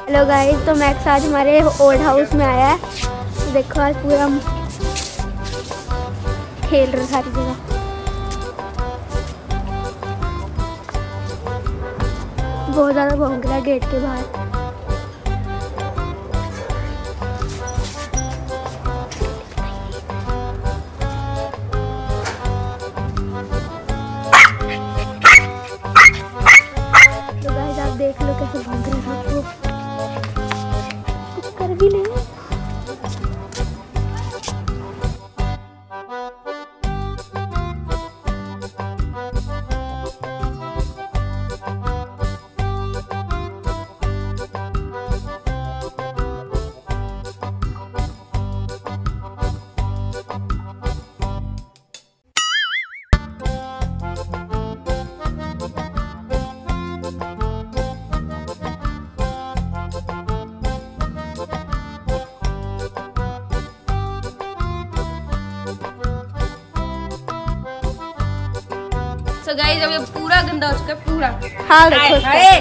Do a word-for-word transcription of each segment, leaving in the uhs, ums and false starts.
Hello guys, तो max आज हमारे ओल्ड हाउस में आया है। देखो आज पूरा खेल रहा सारी जगह। बहुत ज़्यादा भौंक रहा है गेट के बाहर। तो गाइस आप देख लो कैसे भौंक रहे हैं, सबको कुछ कर भी नहीं। So guys, अब ये पूरा गंदा हो चुका है, पूरा। हाँ देखो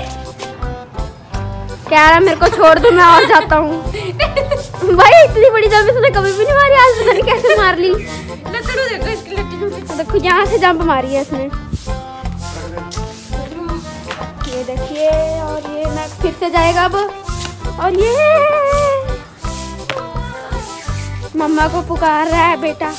क्या रहा, मेरे को छोड़ दो, मैं और जाता हूँ। भाई इतनी बड़ी जंप इसने कभी भी नहीं मारी, आज पता नहीं कैसे मार ली। लट्टू देखो इसकी, लट्टू देखो यहाँ से जंप मारी है इसने, ये देखिए। और ये मैं फिर से जाएगा अब, और ये मम्मा को पुकार रहा है बेटा।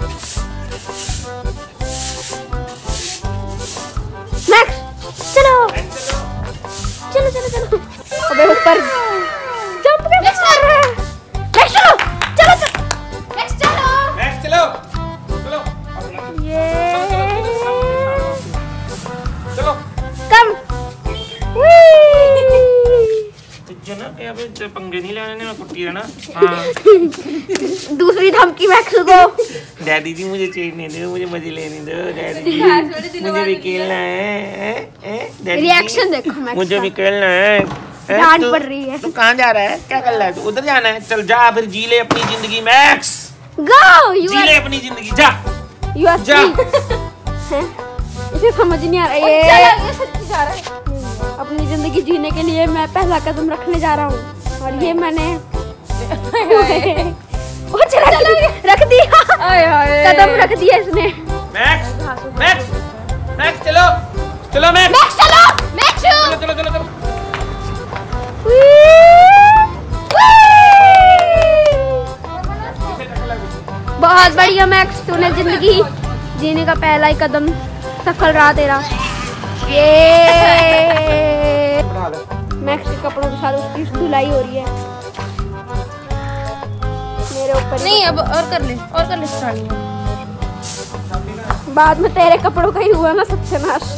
मैक्स चलो चलो चलो चलो। अबे ऊपर जंप कैसे कर रहा है? मैक्स चलो चलो चलो मैक्स चलो मैक्स चलो चलो ये चलो कम जना पे अबे पंगे नहीं लेने में कुट्टी है ना। हाँ दूसरी धमकी मैक्स को। डैडी जी मुझे चेड़ने दो, मुझे मजे लेने दो डैडी जी, मुझे भी खेलना है। रिएक्शन देखो मैक्स, मुझे भी खेलना है। डांट पड़ रही है। तू कहाँ जा रहा है, क्या कर रहा है? तू उधर जाना है, चल जा फिर जी ले अपनी जिंदगी। मैक्स गो, यू जी ले अपनी जिंदगी, जा यू आर जा। इसे समझ नहीं आ रहा है, ये सच्ची जा रहा है। अपनी जिंदगी जीने के लिए मैं पहला कदम रखने जा रहा हूँ, और ये मैंने वो चला रख दिया, कदम रख दिया इसने। मैक्स मैक्स मैक्स चलो चलो मैक्स मैक्स चलो मैक्स चलो चलो चलो चलो। बहुत बढ़िया मैक्स, तूने जिंदगी जीने का पहला ही कदम सफल रहा तेरा। ये मैक्स के कपड़ों के साथ उसकी धुलाई हो रही है मेरे ऊपर। नहीं अब और कर ले, और कर ले स्टार्ट। बाद में तेरे कपड़ों का ही हुआ ना सत्यानाश।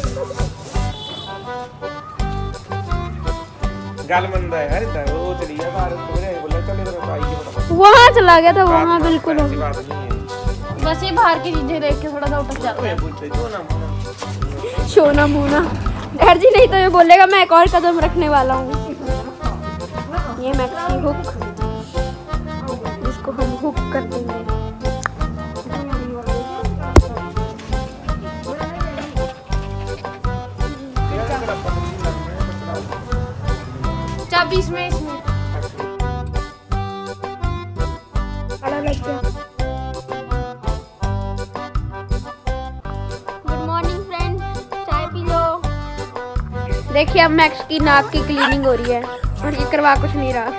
गाल मंदा है यार, इधर वो चली गया बाहर, तो मेरे बोला चल इधर भाई के फटाफट वहाँ चला गया था, वहाँ बिल्कुल ऐसी बात नहीं है। बस ये बाहर की चीजें देख के थोड़ा सा उठक जाता है। बोलते जो ना मोना शोना मुना डर जी, नहीं तो ये बोलेगा मैं एक और कदम रखने वाला हूँ। ये मैक्स की हुक, जिसको हम हुक कर देंगे। चाबी इसमें इसमें आला लग गया। गुड मॉर्निंग फ्रेंड, चाय पी लो। देखिए अब मैक्स की नाक की क्लीनिंग हो रही है, और ये करवा कुछ नहीं रहा।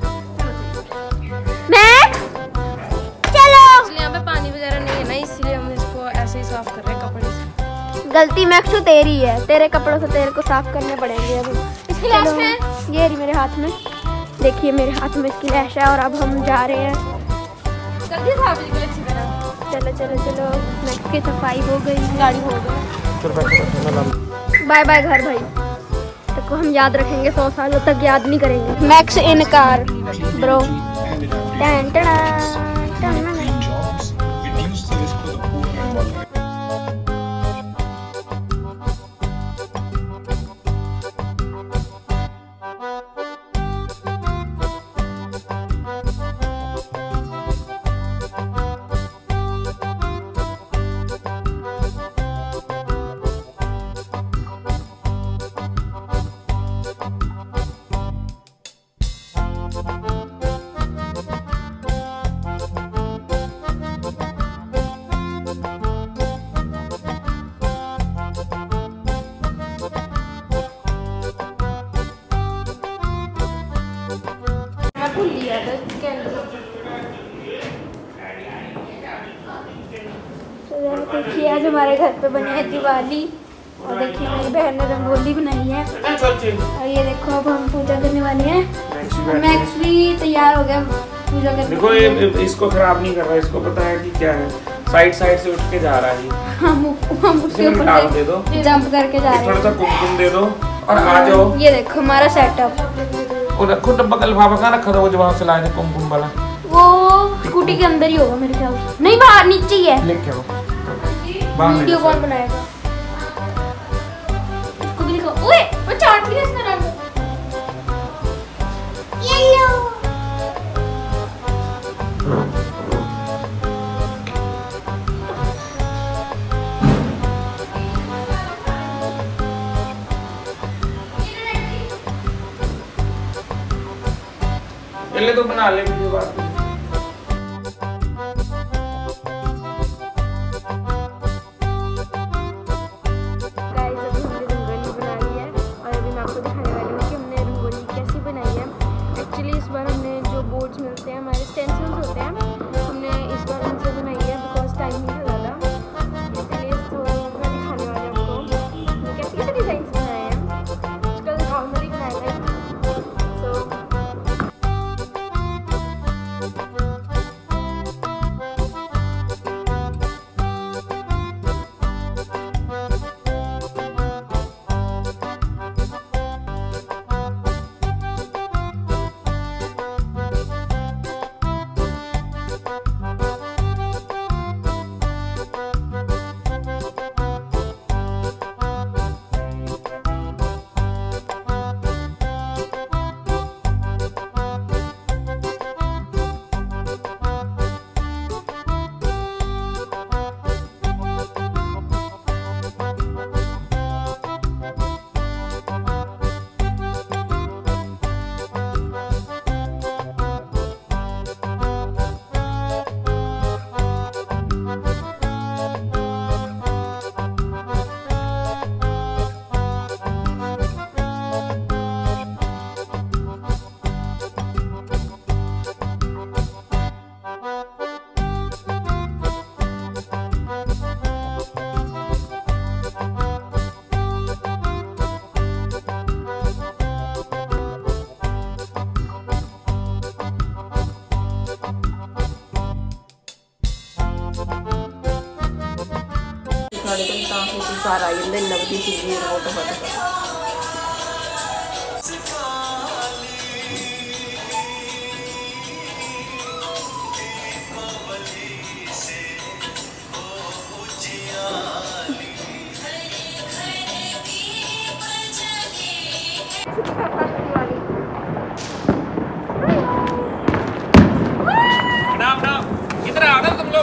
मैक्स चलो। यहाँ पे पानी वगैरह नहीं है ना, इसलिए हम इसको ऐसे ही साफ कर रहे हैं कपड़े से। गलती मैक्स तो तेरी है, तेरे कपड़ों से तेरे को साफ करने पड़ेंगे अब। इसकी लैश है, ये रही मेरे हाथ में, देखिए मेरे हाथ में इसकी लैश है, और अब हम जा रहे हैं। जल्दी साफ बिल्कुल अच्छी तरह। चलो चलो चलो, मैक्स की सफाई हो गई, गाड़ी हो गई। चल बैठ। बाय बाय घर भाई, तो हम याद रखेंगे, सौ सालों तक याद नहीं करेंगे। Max in car bro. टन टन टन। था कैंडल। देखिए आज हमारे घर पे बनी है दिवाली और देखिए मेरी बहन ने रंगोली बनाई है और ये देखो अब हम पूजा करने वाले हैं। मैक्स भी तैयार हो गया पूजा करने। देखो ये इसको खराब नहीं कर रहा, इसको पता है कि क्या है, साइड साइड से उठ के जा रहा है। हम हम उसके ऊपर दे दो, जंप करके जा रहे हैं। थोड़ा सा कुमकुम दे दो और आ जाओ। ये देखो हमारा सेटअप। वो रखो डब्बा का लिफाफा कहाँ रखा था वो जो वहाँ से लाए थे कुमकुम वाला? वो स्कूटी के अंदर ही होगा मेरे ख्याल से। नहीं बाहर नीचे ही है। लेके आओ। वीडियो कौन बनाएगा? इसको भी दिखाओ। ओए वो चाट लिया इसने रंग। येलो। पहले तो बना ले वीडियो बात। मिलते हैं हमारे स्टेंसिल्स होते हैं, हमने इस बार उनसे बनाई है बिकॉज टाइम नहीं था ज़्यादा, इसलिए तो मैं दिखाने वाली हूँ आपको कैसे कैसे डिज़ाइन बनाए हैं। आजकल नॉर्मली बनाए हैं सो സാറാ എന്തെല്ലാം ഉദ്ദേശിച്ച് ഫോട്ടോ ഫോട്ടോ इधर आओ ना तुम लोग।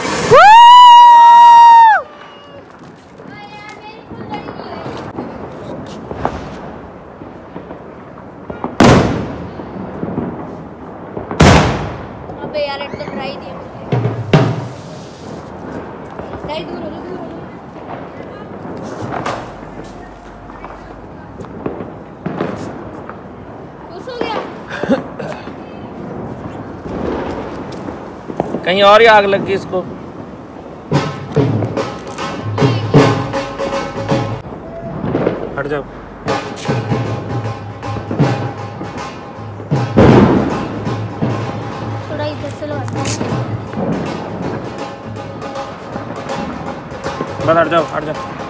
अबे यार एक तो ड्राई दिया मुझे। ड्राई दूर हो दूर हो। खुश हो गया। कहीं और ही आग लग गई इसको। हट जाओ। थोड़ा इधर से लगाते हैं। बस हट जाओ हट जाओ।